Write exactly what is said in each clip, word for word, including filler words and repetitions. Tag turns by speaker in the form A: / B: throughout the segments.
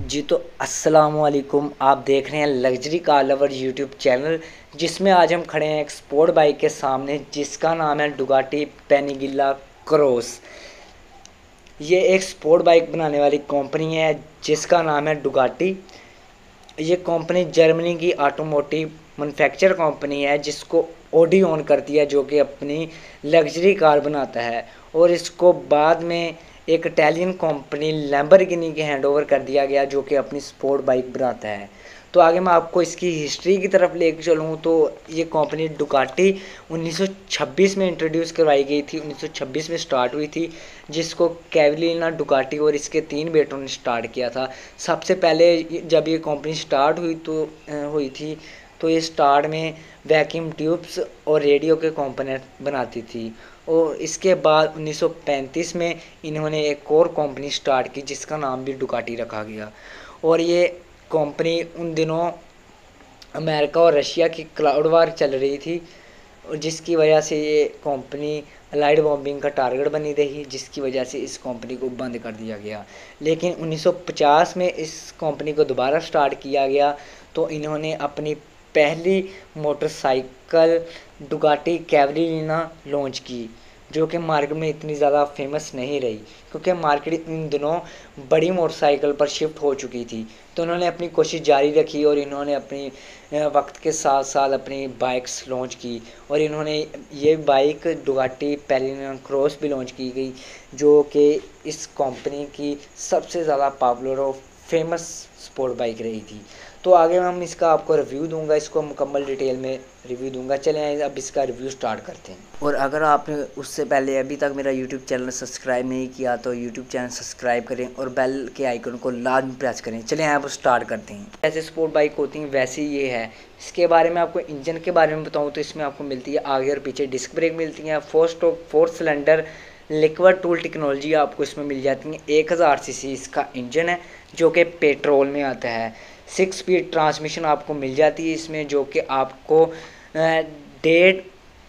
A: जी तो अस्सलाम वालेकुम। आप देख रहे हैं luxury car lover YouTube channel, जिसमें आज हम खड़े हैं एक स्पोर्ट बाइक के सामने जिसका नाम है डुगाटी पैनिगिला क्रॉस। ये एक स्पोर्ट बाइक बनाने वाली कंपनी है जिसका नाम है डुगाटी। ये कंपनी जर्मनी की ऑटोमोटिव मैन्युफैक्चर कंपनी है जिसको ऑडी ओन करती है, जो कि अपनी लग्जरी कार बनाता है, और इसको बाद में एक इटालियन कंपनी लैम्बोर्गिनी के हैंड ओवर कर दिया गया, जो कि अपनी स्पोर्ट बाइक बनाता है। तो आगे मैं आपको इसकी हिस्ट्री की तरफ लेकर चलूँ तो ये कंपनी डुकाटी उन्नीस सौ छब्बीस में इंट्रोड्यूस करवाई गई थी, उन्नीस सौ छब्बीस में स्टार्ट हुई थी, जिसको कैवलिना डुकाटी और इसके तीन बेटों ने स्टार्ट किया था। सबसे पहले जब ये कंपनी स्टार्ट हुई तो हुई थी तो ये स्टार्ट में वैक्यूम ट्यूब्स और रेडियो के कंपोनेंट बनाती थी, और इसके बाद उन्नीस सौ पैंतीस में इन्होंने एक और कंपनी स्टार्ट की जिसका नाम भी डुकाटी रखा गया। और ये कंपनी उन दिनों अमेरिका और रशिया की क्लाउड वार चल रही थी, और जिसकी वजह से ये कंपनी अलाइड बॉम्बिंग का टारगेट बनी रही, जिसकी वजह से इस कंपनी को बंद कर दिया गया। लेकिन उन्नीस सौ पचास में इस कंपनी को दोबारा स्टार्ट किया गया, तो इन्होंने अपनी पहली मोटरसाइकिल डुगाटी कैवलिना लॉन्च की, जो कि मार्केट में इतनी ज़्यादा फेमस नहीं रही क्योंकि मार्केट इन दिनों बड़ी मोटरसाइकिल पर शिफ्ट हो चुकी थी। तो उन्होंने अपनी कोशिश जारी रखी और इन्होंने अपनी वक्त के साथ साथ अपनी बाइक्स लॉन्च की, और इन्होंने ये बाइक डुगाटी पैनिगिला क्रॉस भी लॉन्च की गई, जो कि इस कंपनी की सबसे ज़्यादा पॉपुलर और फेमस स्पोर्ट बाइक रही थी। तो आगे हम इसका आपको रिव्यू दूंगा, इसको मुकम्मल डिटेल में रिव्यू दूंगा। चलें अब इसका रिव्यू स्टार्ट करते हैं। और अगर आपने उससे पहले अभी तक मेरा यूट्यूब चैनल सब्सक्राइब नहीं किया तो यूट्यूब चैनल सब्सक्राइब करें और बेल के आइकन को लाजमी प्रेस करें। चलें अब स्टार्ट करते हैं। जैसे स्पोर्ट बाइक होती हैं वैसे ये है। इसके बारे में आपको इंजन के बारे में बताऊँ तो इसमें आपको मिलती है आगे और पीछे डिस्क ब्रेक मिलती हैं, four stroke four cylinder liquid टूल टेक्नोलॉजी आपको इसमें मिल जाती है। एक हज़ार सी सी इसका इंजन है जो कि पेट्रोल में आता है। सिक्स स्पीड ट्रांसमिशन आपको मिल जाती है इसमें, जो कि आपको डेढ़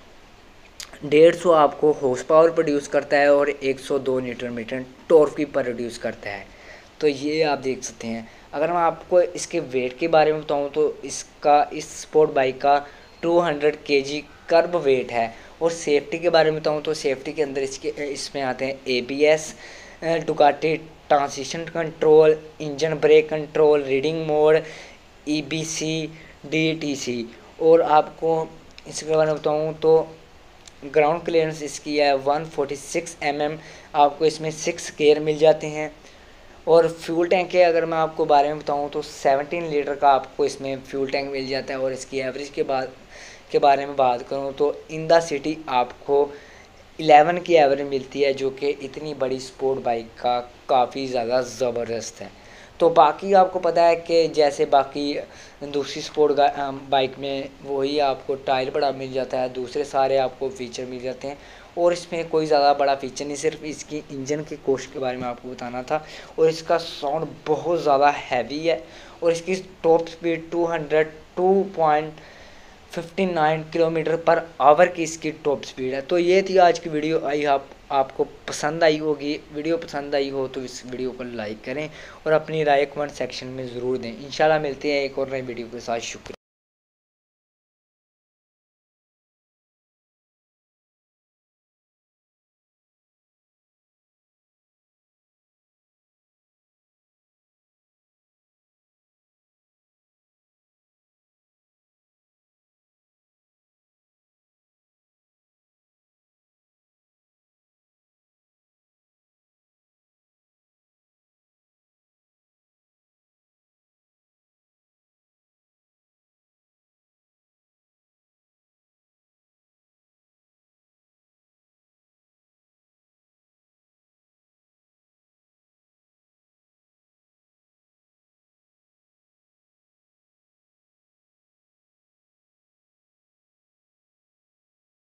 A: डेढ़ सौ आपको हॉर्स पावर प्रोड्यूस करता है और एक सौ दो न्यूटन मीटर टॉर्क की प्रोड्यूस करता है। तो ये आप देख सकते हैं। अगर मैं आपको इसके वेट के बारे में बताऊं तो इसका इस स्पोर्ट बाइक का दो सौ केजी कर्ब वेट है। और सेफ्टी के बारे में बताऊं तो सेफ्टी के अंदर इसके इसमें आते हैं A B S, Ducati traction control, engine brake control, riding mode, E B C, D T C. और आपको इसके बारे में बताऊँ तो ग्राउंड क्लियरेंस इसकी है एक सौ छियालीस एम एम। आपको इसमें सिक्स गेयर मिल जाते हैं। और फ्यूल टैंक के अगर मैं आपको बारे में बताऊँ तो सत्रह लीटर का आपको इसमें फ्यूल टैंक मिल जाता है। और इसकी एवरेज के बाद के बारे में बात करूँ तो इन द सिटी आपको ग्यारह की एवरेज मिलती है, जो कि इतनी बड़ी स्पोर्ट बाइक का काफ़ी ज़्यादा ज़बरदस्त है। तो बाकी आपको पता है कि जैसे बाकी दूसरी स्पोर्ट बाइक में वही आपको टायर बड़ा मिल जाता है, दूसरे सारे आपको फीचर मिल जाते हैं, और इसमें कोई ज़्यादा बड़ा फीचर नहीं, सिर्फ इसकी इंजन के कोस्ट के बारे में आपको बताना था। और इसका साउंड बहुत ज़्यादा हैवी है, और इसकी top speed two hundred two point fifty nine kilometre per hour की इसकी टॉप स्पीड है। तो ये थी आज की वीडियो। आई आप आपको पसंद आई होगी। वीडियो पसंद आई हो तो इस वीडियो को लाइक करें और अपनी राय कमेंट सेक्शन में ज़रूर दें। इंशाल्लाह मिलते हैं एक और नई वीडियो के साथ। शुक्रिया।